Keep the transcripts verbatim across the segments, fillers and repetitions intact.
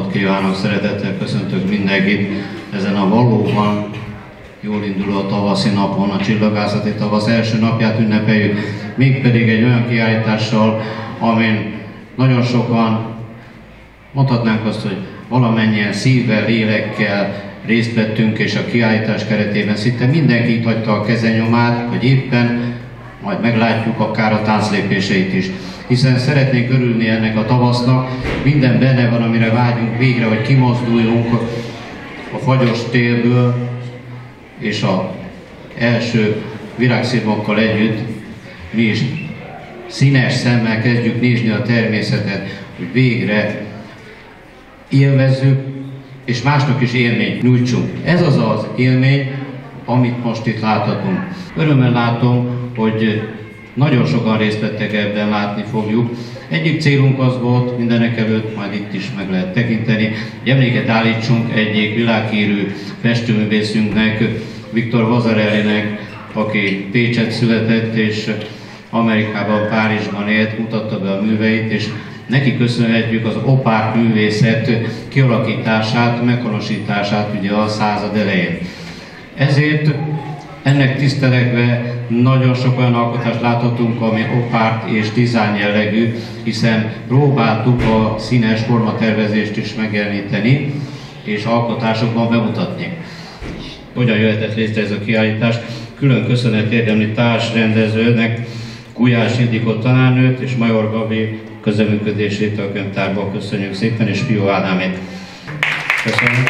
napot kívánok, szeretettel köszöntök mindenkit ezen a valóban jól induló tavaszi napon, a csillagászati tavasz első napját ünnepeljük, mégpedig egy olyan kiállítással, amin nagyon sokan, mondhatnánk azt, hogy valamennyien szívvel, lélekkel részt vettünk, és a kiállítás keretében szinte mindenki itt hagyta a kezenyomát, hogy éppen majd meglátjuk akár a tánclépéseit is. Hiszen szeretnénk örülni ennek a tavasznak, minden benne van, amire vágyunk végre, hogy kimozduljunk a fagyos térből, és az első virágszirmokkal együtt mi is színes szemmel kezdjük nézni a természetet, hogy végre élvezzük, és másnak is élményt nyújtsunk. Ez az az élmény, amit most itt láthatunk. Örömmel látom, hogy nagyon sokan részt vettek ebben, látni fogjuk. Egyik célunk az volt, mindenek előtt, majd itt is meg lehet tekinteni, hogy emléket állítsunk egyik világhírű festőművészünknek, Victor Vasarelynek, aki Pécset született, és Amerikában, Párizsban élt, mutatta be a műveit, és neki köszönhetjük az opák művészet kialakítását, meghonosítását ugye a század elején. Ezért ennek tiszteletve nagyon sok olyan alkotást láthatunk, ami opárt és dizájn jellegű, hiszen próbáltuk a színes formatervezést is megjeleníteni, és alkotásokban bemutatni. Hogyan jöhetett létre ez a kiállítás? Külön köszönet érdemli társrendezőnek, Gulyás Ildikó tanárnőt és Major Gabi közreműködését a könyvtárban köszönjük szépen, és Fió Ádámét. Köszönöm.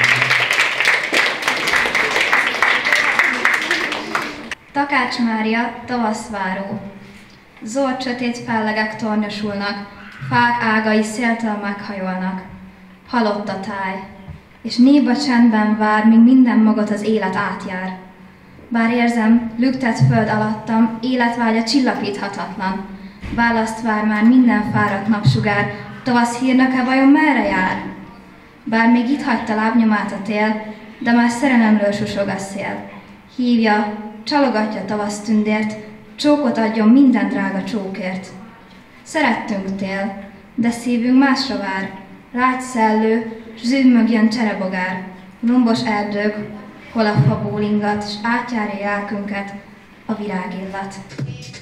Takács Mária, tavaszváró. Zord sötét fellegek tornyosulnak, fák ágai széltől meghajolnak. Halott a táj, és néba csendben vár, míg minden magot az élet átjár. Bár érzem, lüktet föld alattam, életvágya csillapíthatatlan. Választ vár már minden fáradt napsugár, tavasz hírnöke vajon merre jár? Bár még itt hagyta lábnyomát a tél, de már szerelemről susog a szél. Hívja, csalogatja tavasz tündért, csókot adjon minden drága csókért. Szerettünk tél, de szívünk másra vár, rágy szellő, s zümmög jön cserebogár, lombos erdők, hol a fa bólingat, s átjárja jelkünket a virágillat.